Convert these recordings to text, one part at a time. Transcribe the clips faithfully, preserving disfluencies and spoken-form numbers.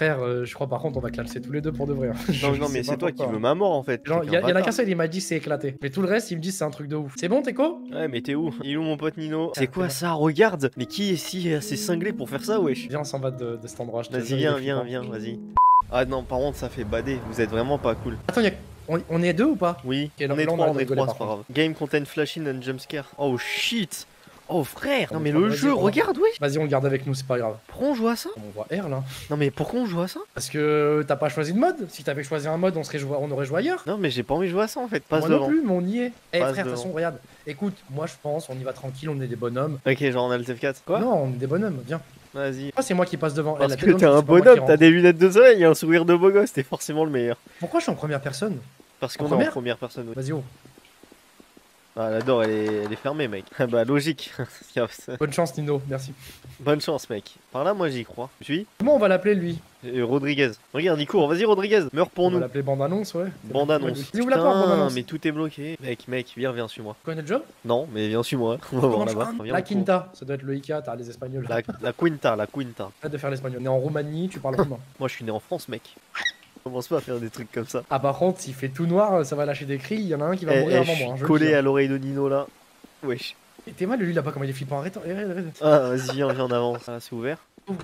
Frère, euh, je crois par contre on va clamser tous les deux pour de vrai. Hein. Non, non, mais c'est toi qui veux ma mort en fait. Genre, il y, y en a qu'un seul, il m'a dit c'est éclaté. Mais tout le reste, il me dit c'est un truc de ouf. C'est bon, Teco? Ouais, mais t'es où? Il est où mon pote Nino? C'est quoi ça? Regarde! Mais qui est si assez cinglé pour faire ça, wesh? Viens, on s'en va de, de cet endroit. Vas-y, viens, viens, viens, vas-y. Ah non, par contre, ça fait bader. Vous êtes vraiment pas cool. Attends, y a... on, on est deux ou pas? Oui, okay, on, est là, trois, on, on est trois, c'est pas grave. Game content flashing and jumpscare. Oh shit! Oh frère! Non mais le jeu, regarde, oui! Vas-y, on le garde avec nous, c'est pas grave. Pourquoi on joue à ça? On voit R là. Non mais pourquoi on joue à ça? Parce que t'as pas choisi de mode. Si t'avais choisi un mode, on, serait joué... on aurait joué ailleurs. Non mais j'ai pas envie de jouer à ça en fait. Passe Moi devant. non plus, mais on y est. Eh frère, de toute devant. façon, regarde. Écoute, moi je pense, on y va tranquille, on est des bonhommes. Ok, genre on a le F quatre. Quoi? Non, on est des bonhommes, viens. Vas-y. Ah, c'est moi qui passe devant. Parce eh, que t'es un bonhomme, t'as des lunettes de soleil et un sourire de beau gosse, t'es forcément le meilleur. Pourquoi je suis en première personne? Parce qu'on est en première personne. Oui. Vas-y, oh. Ah, la door, elle est, elle est fermée, mec. Bah, logique. Bonne chance, Nino, merci. Bonne chance, mec. Par là, moi, j'y crois. Suis. Comment on va l'appeler, lui? euh, Rodriguez. Regarde, il court. Vas-y, Rodriguez. Meurs pour on nous. On va l'appeler bande-annonce, ouais. Bande-annonce. Putain, la porte, bande-annonce. Mais tout est bloqué. Mec, mec, viens, viens, suis-moi. Tu connais le job? Non, mais viens, suis-moi. On va voir là-bas. La Quinta, ça doit être le Ika, t'as les Espagnols. La, la Quinta, la Quinta. Arrête de faire l'espagnol. On est en Roumanie, tu parles roumain. Moi, je suis né en France, mec. Commence pas à faire des trucs comme ça. Ah, par contre, s'il fait tout noir, ça va lâcher des cris. Il y en a un qui va eh, mourir eh, avant moi. Hein, collé à l'oreille de Nino là. Wesh. Et t'es mal lui là-bas, comment il est flippant. Arrête, arrête, arrête. Ah, vas-y, viens, viens en avant. Ah, c'est ouvert.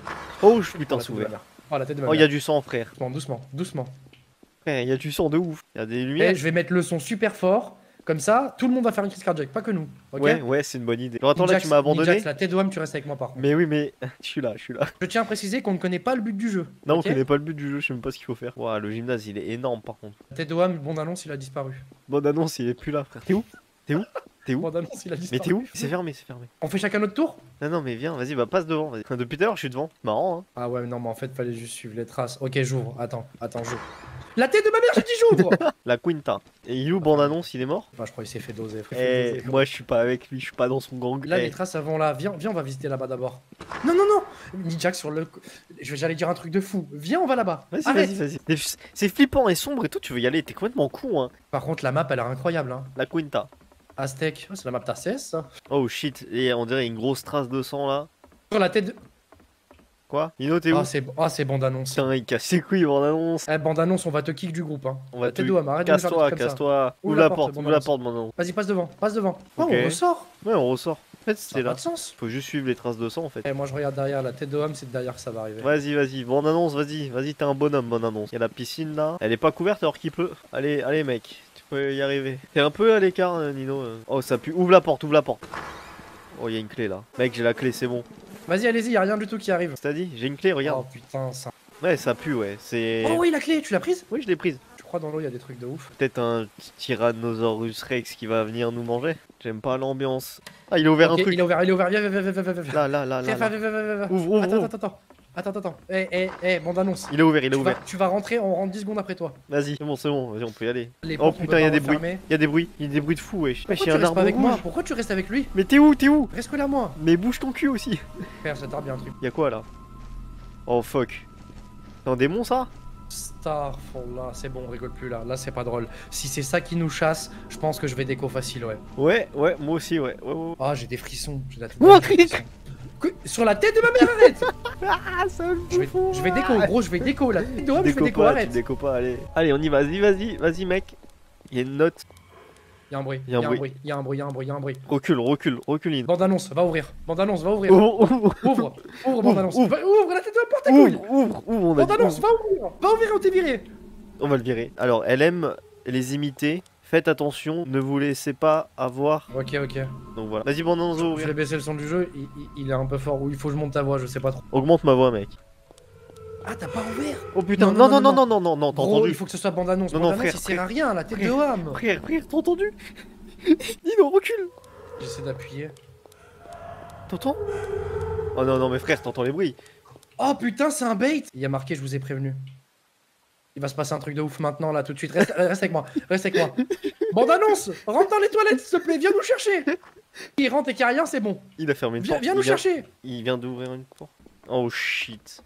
Oh, putain, c'est ouvert. Oh, la tête de ma Oh, il y a du sang, frère. Doucement, doucement, doucement. Frère, il y a du sang de ouf. Il y a des lumières. Et je vais mettre le son super fort. Comme ça, tout le monde va faire une crise cardiaque, pas que nous. Okay, ouais, ouais, c'est une bonne idée. Alors, attends, là, tu m'as abandonné. Nijax, la tête de homme, tu restes avec moi par contre. Mais oui, mais je suis là, je suis là. Je tiens à préciser qu'on ne connaît pas le but du jeu. Non, okay on connaît pas le but du jeu, je sais même pas ce qu'il faut faire. Ouah, le gymnase, il est énorme par contre. La tête de homme, bon annonce, il a disparu. Bonne annonce, il est plus là, frère. T'es où? T'es où? T'es où? Bon annonce, il a disparu. Mais t'es où? C'est fermé, c'est fermé. On fait chacun notre tour? Non, non, mais viens, vas-y, bah passe devant. Depuis tout à l'heure, je suis devant. Marrant, hein. Ah ouais, non, mais en fait, fallait juste suivre les traces. Ok, j'ouvre. Attends, attends, j'ouvre. La tête de ma mère, j'ai dit j'ouvre. La Quinta. Et il est où, bande annonce, il est mort? Bah, je crois qu'il s'est fait doser. Eh, moi, je suis pas avec lui, je suis pas dans son gang. Là, eh. les traces avant là. Viens, viens, on va visiter là-bas d'abord. Non, non, non. Nijax sur le. J'allais dire un truc de fou. Viens, on va là-bas. Vas-y, vas-y, vas-y. C'est flippant et sombre et tout, tu veux y aller, t'es complètement con, hein. Par contre, la map, elle a l'air incroyable, hein. La Quinta. Aztec. Oh, c'est la map T A C S, ça. Oh shit, et on dirait une grosse trace de sang là. Sur la tête de. Quoi? Nino, t'es où? Ah, c'est ah, c'est bande-annonce. Putain, il casse ses couilles, bande-annonce. Eh, bande-annonce, on va te kick du groupe, hein. On va te. Casse-toi, casse-toi. Ouvre la porte, ouvre la porte, bande-annonce. Vas-y, passe devant, passe devant. Oh, okay. on ressort. Ouais, on ressort. En fait, c'est là. Pas de sens. Faut juste suivre les traces de sang en fait. Eh, moi, je regarde derrière. La tête de homme, c'est derrière que ça va arriver. Vas-y, vas-y, bande-annonce, vas-y. Vas-y, t'es un bonhomme, bande-annonce. Il y a la piscine là. Elle est pas couverte alors qu'il pleut. Allez, allez, mec. Tu peux y arriver. T'es un peu à l'écart, Nino. Oh, ça pue. Ouvre la porte, ouvre la porte. Oh, il y a une clé là. Mec, j'ai la clé, c'est bon. Vas-y, allez-y, y'a rien du tout qui arrive. C'est à dit, j'ai une clé, regarde. Oh putain, ça. Ouais, ça pue, ouais. C'est. Oh oui, la clé, tu l'as prise? Oui, je l'ai prise. Je crois dans l'eau, il y a des trucs de ouf. Peut-être un Tyrannosaurus Rex qui va venir nous manger. J'aime pas l'ambiance. Ah, il a ouvert okay, un truc. Il a ouvert, il a ouvert. Viens, viens, viens, viens, viens, viens. Là, là, là, là. Viens, viens, viens, viens, viens. Ouvre, ouvre, attends, ouvre. attends, attends. Attends, attends, attends. Eh, eh, eh, bande annonce. Il a ouvert, il a tu ouvert. Vas, tu vas rentrer, on rentre dix secondes après toi. Vas-y, c'est bon, c'est bon. Vas-y, on peut y aller. Les oh putain, il y a des bruits. bruits. Il y a des bruits. Il y a des bruits de fou, wesh. Pourquoi y tu a un restes pas avec rouge. moi? Pourquoi tu restes avec lui? Mais t'es où? T'es où? Reste là, moi. Mais bouge ton cul aussi. Frère, j'adore bien un truc. Y'a quoi là? Oh fuck. C'est un démon ça? Starfall, c'est bon, on rigole plus là. Là, c'est pas drôle. Si c'est ça qui nous chasse, je pense que je vais déco facile, ouais. Ouais, ouais, moi aussi, ouais. ouais, ouais. Ah, j'ai des frissons. J'ai la tête. Oh, sur la tête de ma mère, arrête. Ah, ça me je, vais, je vais déco, gros, je vais déco. La tête de homme, je vais déco, pas, arrête. Tu déco pas, allez. Allez, on y va, vas-y, vas-y, vas-y, mec. Il y a une note. Il y a un bruit, il y a un bruit, il y a un bruit, il y a un bruit, il y a un bruit. Recule, recule, recule. Bande annonce, va ouvrir. Bande annonce, va ouvrir. Ouvre, ouvre, ouvre, ouvre, bande annonce. Ouvre, va, ouvre la tête de la porte, ta couille. Ouvre, ouvre, ouvre, on a Bande annonce, va ouvrir. Va ouvrir, on t'est viré. On va le virer. Alors, elle aime les imiter. Faites attention, ne vous laissez pas avoir. Ok, ok. Donc voilà. Vas-y, bande annonce, va ouvrir. Je vais baisser le son du jeu, il, il, il est un peu fort. Ou il faut que je monte ta voix, je sais pas trop. Augmente ma voix, mec. Ah, t'as pas ouvert? Oh putain, non, non, non, non, non, non, non, t'as entendu? Il faut que ce soit bande annonce. Non, bande non, annonce, frère, il sert à rien, la tête de homme. Frère, frère, t'as entendu? Nino, recule. J'essaie d'appuyer. T'entends? Oh non, non, mais frère, t'entends les bruits. Oh putain, c'est un bait. Il y a marqué, je vous ai prévenu. Il va se passer un truc de ouf maintenant, là, tout de suite. Reste, reste avec moi, reste avec moi. Bande annonce, rentre dans les toilettes, s'il te plaît, viens nous chercher. Il rentre et qu'il n'y a rien, c'est bon. Il a fermé une viens, porte. Viens nous vient... chercher. Il vient d'ouvrir une porte. Oh shit.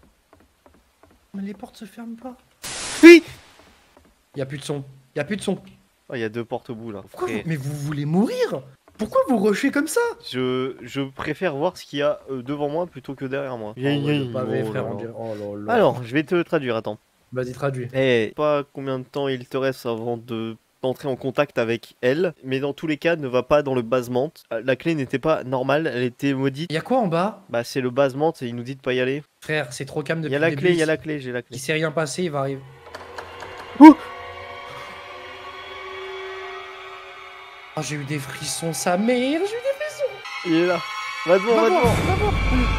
Mais les portes se ferment pas. Oui. Il y a plus de son, il y a plus de son. Oh, il y a deux portes au bout là. Pourquoi vous... Mais vous voulez mourir? Pourquoi vous rushez comme ça? Je, je préfère voir ce qu'il y a euh, devant moi plutôt que derrière moi. Oh, ouais, le pavé, Oh là frère, là. on dirait. Oh là là. Alors, je vais te traduire, attends. Vas-y, traduis. Eh, pas combien de temps il te reste avant de d'entrer en contact avec elle, mais dans tous les cas, ne va pas dans le basement. La clé n'était pas normale, elle était maudite. Y'a quoi en bas? Bah, c'est le basement et il nous dit de pas y aller. Frère, c'est trop calme Il depuis y a le la début. clé, il y a la clé, j'ai la clé. Il s'est rien passé, il va arriver. Ouh. Oh, j'ai eu des frissons, sa mère, j'ai eu des frissons. Il est là. Va devant, va Va voir, devant. va voir.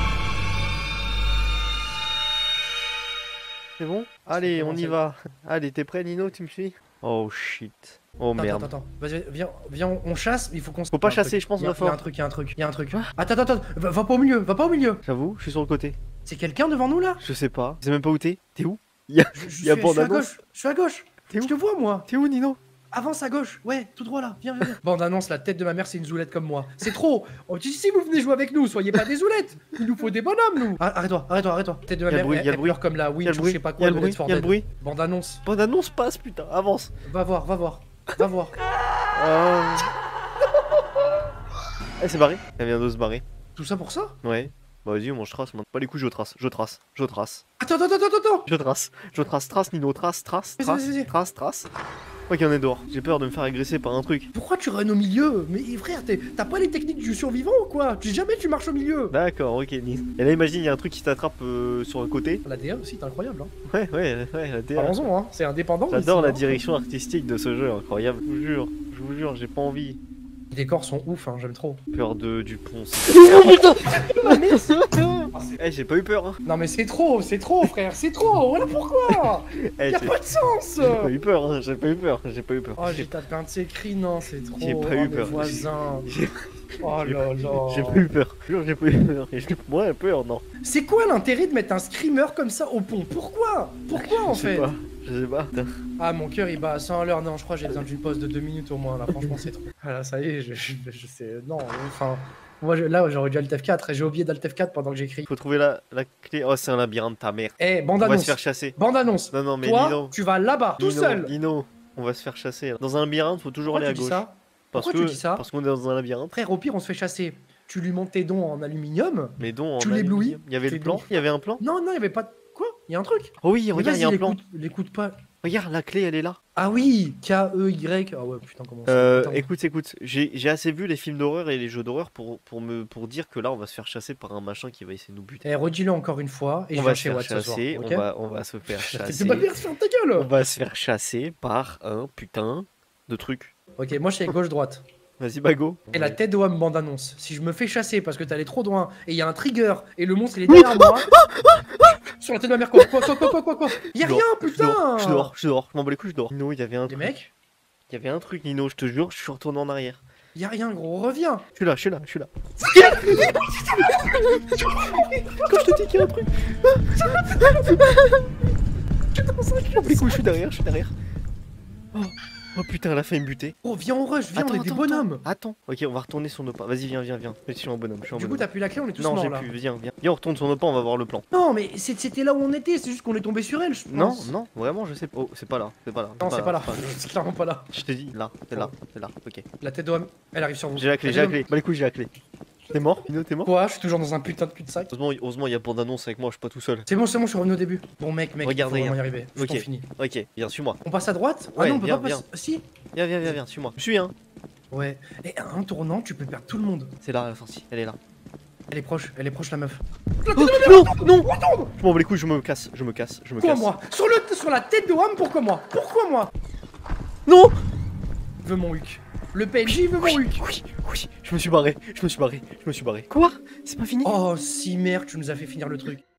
C'est bon? Allez, Comment on y c'est- va. Allez, t'es prêt, Nino? Tu me suis? Oh shit. Oh Attends, merde. attends, attends. Vas-y, viens, viens, on, on chasse, il faut qu'on se. Faut pas Il y a un chasser, truc. je pense, Il y a- va Il y a un fort. truc, il y a un truc, il y a un truc. Attends, attends, attends, va, va pas au milieu, va pas au milieu. J'avoue, je suis sur le côté. C'est quelqu'un devant nous là? Je sais pas. Je sais même pas où t'es. T'es où? Il y a... Je, je Il y suis, a je suis à bande-annonce. gauche, je suis à gauche. T'es où? Je te vois moi. T'es où, Nino? Avance à gauche, ouais, tout droit là, viens, viens. viens. Bande annonce, la tête de ma mère, c'est une zoulette comme moi. C'est trop. Oh, si si vous venez jouer avec nous, soyez pas des zoulettes. Il nous faut des bonhommes, nous. Ah, arrête-toi, arrête-toi, arrête-toi. Tête de ma Y a le mère, bruit, elle, y a le elle bruit. pleure comme la Il y a winch le ou je bruit, sais pas il y quoi a de le bruit, Left four il y a le Dead. bruit. Bande annonce. Bonne annonce passe, putain, avance. Va voir, va voir, va voir. Ah. Elle s'est barrée. Elle vient de se barrer. Tout ça pour ça? Ouais. Bah vas-y, moi je trace maintenant. Pas les coups, je trace, je trace, je trace. Attends, attends, attends, attends. Je trace, je trace, trace, Nino, trace, trace, Vas-y, trace, vas-y, vas-y. trace, trace. Ok, on est dehors. J'ai peur de me faire agresser par un truc. Pourquoi tu runs au milieu? Mais frère, t'es- t'as pas les techniques du survivant ou quoi? Tu jamais tu marches au milieu. D'accord, ok, Nino. Et là, imagine, il y a un truc qui t'attrape euh, sur le côté. La D A aussi, t'es incroyable. Hein. Ouais, ouais, ouais, la D R. Parlons-en, hein. C'est indépendant. J'adore ici, la hein. direction artistique de ce jeu, incroyable. Je vous jure, je vous jure, j'ai pas envie. Les décors sont ouf, hein, j'aime trop. Peur de du pont. Ah, merci. Eh, j'ai pas eu peur, hein. Non mais c'est trop, c'est trop frère, c'est trop. Voilà pourquoi. Eh, Y'a j'ai pas de sens. j'ai pas eu peur, hein. J'ai pas eu peur, j'ai pas eu peur. Oh j'ai tapé un de ces cris, non c'est trop. J'ai pas Oh, eu mes peur. voisins. J'ai- Oh là là. J'ai pas eu peur. Je jure, j'ai pas eu peur. Et je- Moi, peur, non. C'est quoi l'intérêt de mettre un screamer comme ça au pont? Pourquoi? Pourquoi en Je sais fait? pas. Je sais pas. Putain. Ah mon cœur il bat à cent à l'heure, non je crois que j'ai besoin d'une pause de deux minutes au moins là, franchement c'est trop. Ah là ça y est, je, je, je sais, non, enfin, moi je- là j'aurais dû Alt F quatre et j'ai oublié d'Alt F quatre pendant que j'écris. Faut trouver la, la clé. Oh, c'est un labyrinthe, ta mère. Eh, bande On va se annonce, faire chasser. bande annonce, Non, non, mais toi Nino. tu vas là-bas, tout Nino, seul. Nino, on va se faire chasser. là. Dans un labyrinthe, faut toujours Pourquoi aller tu à dis gauche. ça? Parce Pourquoi que, tu dis ça? Parce qu'on est dans un labyrinthe. Frère au pire on se fait chasser, tu lui montes tes dons en aluminium. Mais donc, Tu on a- l'éblouis, Il y avait tes le plan. dons. Il y avait un plan. Non non il y avait pas de... Quoi? Il y a un truc. Oh oui, Mais regarde, il y a vas-y, un plan. l'écoute- l'écoute pas. Regarde, la clé, elle est là. Ah oui, K E Y. Ah ouais putain comment ça Euh, putain. écoute, écoute, j'ai j'ai assez vu les films d'horreur et les jeux d'horreur pour, pour, me, pour dire que là, on va se faire chasser par un machin qui va essayer de nous buter. Eh redis-le encore une fois et On je va viens se chez faire Watt ce soir, chasser, ok? on, va, on va se faire C'est chasser. pas bien se faire ta gueule. On va se faire chasser par un putain de truc. Ok, moi je suis gauche-droite. Vas-y, Bago. Et la tête de homme bande annonce. Si je me fais chasser parce que t'es allé trop loin et il y a un trigger et le monstre il est derrière moi. Sur la tête de ma mère, quoi, quoi, quoi, quoi, quoi, quoi, quoi. Y a Je rien, dors, putain. Je dors, je dors, je dors, je m'en bats les couilles, je dors. Nino, il y avait un Les truc. mecs, Il y avait un truc, Nino, je te jure, je suis retourné en arrière. y a rien, gros, reviens. Je suis là, je suis là, je suis là. Quand je te dis qu'il y a un truc. Je m'en bats les couilles, je suis derrière, je suis derrière. Oh. Oh putain, elle a failli me buter. Oh, viens, on rush, viens, Attends, on est des attends, bonhommes. Attends. Ok, on va retourner sur nos pas. Vas-y, viens, viens, viens. Je suis en bonhomme, je suis en Du coup, bonhomme. t'as plus la clé, on est tous Non, morts j'ai là. plus, viens, viens. Viens, on retourne sur nos pas, on va voir le plan. Non, mais c'est- c'était là où on était, c'est juste qu'on est tombé sur elle, je Non, pense. non, vraiment, je sais pas. Oh, c'est pas là, c'est pas là. Non, c'est pas là. C'est clairement pas là. Je t'ai dit, là, c'est là, c'est là, ok. La tête de homme, elle arrive sur vous. J'ai la clé, j'ai la clé. Bah les couilles, j'ai la clé. T'es mort Nino, t'es mort Quoi? Je suis toujours dans un putain de cul-de-sac. Heureusement, heureusement, il y a bande annonce avec moi, je suis pas tout seul. C'est bon, c'est bon, je suis revenu au début. Bon, mec, mec, Regarde, faut vraiment y regarde. arriver. Faut Ok. qu'on finisse. Ok, viens, suis-moi. On passe à droite? Ouais, Ah non, on peut viens, pas passer. Si? Viens, viens, viens, viens, suis-moi. Je suis, hein. Ouais. Et à un tournant, tu peux perdre tout le monde. C'est là, la sortie, elle est là. Elle est proche, elle est proche, la meuf. non, non Je m'en bats les couilles, je me casse, je me casse, je me Pourquoi casse. moi? Sur, le, sur la tête de Wam, pourquoi moi? Pourquoi moi? Non Je veux mon Hulk. Le P N J veut mon Hulk. Oui, oui, je me suis barré, je me suis barré, je me suis barré. Quoi? C'est pas fini? Oh, si merde, tu nous as fait finir le truc.